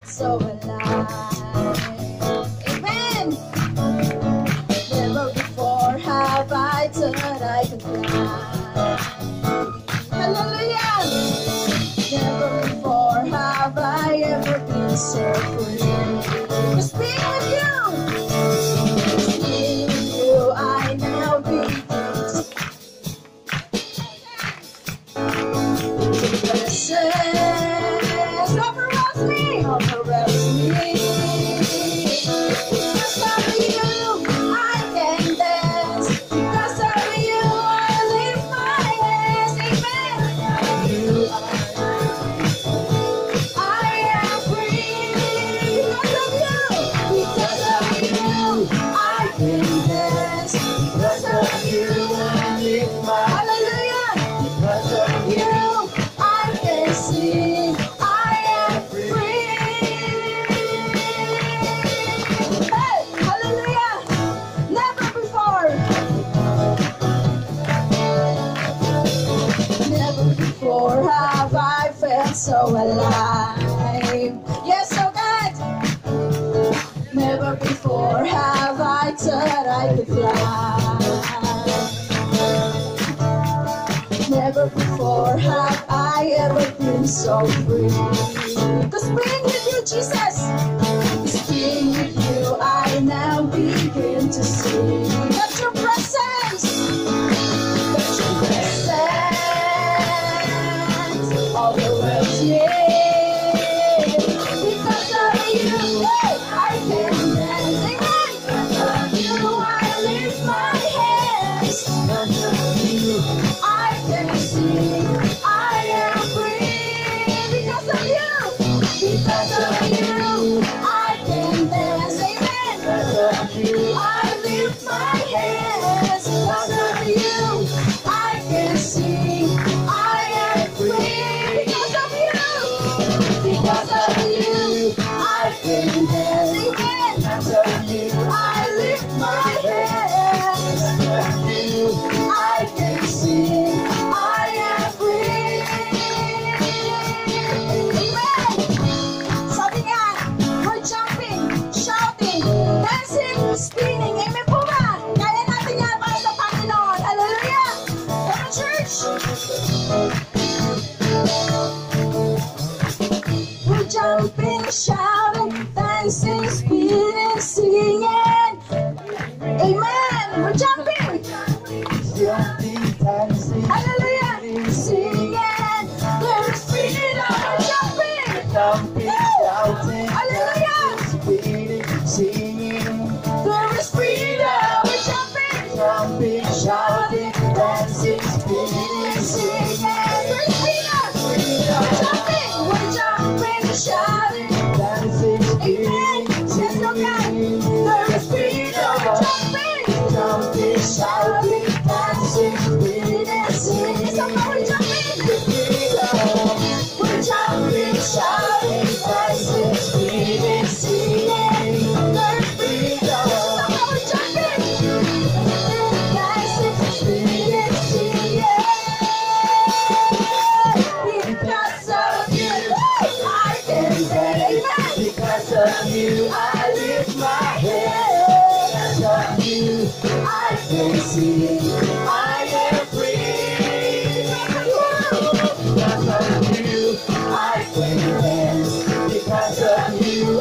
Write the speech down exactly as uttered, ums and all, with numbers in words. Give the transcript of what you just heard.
So alive. Amen. Never before have I thought I could fly. Hallelujah. Never before have I ever been so free. Just being with you. Just being with you, I now begin to blessings overwhelms me, overwhelms me. Because of you, I can dance. Because of you, I lift my hands. Amen. You are, I am free. Because of you, because of you, I can dance. Because of you, I lift my hallelujah. Because of you, I can sing. I am free. Hey, hallelujah. Never before. Never before have I felt so alive. Yes, so God. Never before have I thought I could fly. Never before have I ever been so free. Cause being with you, Jesus, is being with you, I now begin to see that your presence, that your presence, all the world's yeah. Because of you, I can dance. Amen. Because of you, I lift my hands. Because of you, I can sing. I am free. Because of you, because of you, I can dance. Amen. Because of you, I lift my hands. Because of you, I can sing. I am free. Because of you, because of you, I can dance. Amen. Because of you, I lift my hands. Because of you, I can sing. I am free. Amen. Sabi nga, we're jumping, shouting, dancing, spinning. Amen po ba? Kaya natin yan para sa Panginoon. Hallelujah. Come on, church. We're jumping, shouting, dancing, spinning, singing. Amen. We're jumping. Hallelujah. Singing. There is freedom. We're jumping. Hallelujah. There is freedom. We're jumping. Jumping, shouting, dancing, spinning, Singing. singing. There is freedom. We're jumping. We're jumping, shouting. Dancing, Amen. spinning, Yes, Lord God. singing. There is freedom. We're jumping. Jumping, shouting, dancing, spinning, singing. Somehow we're jumping. We're jumping, shouting, dancing, spinning, singing. There's freedom. Somehow we're jumping. Dancing, spinning, singing. Because of you, I can dance. Amen. Because of you, I lift my head. Because of you, I can sing. I am free. Because of you, I can dance. Because of you,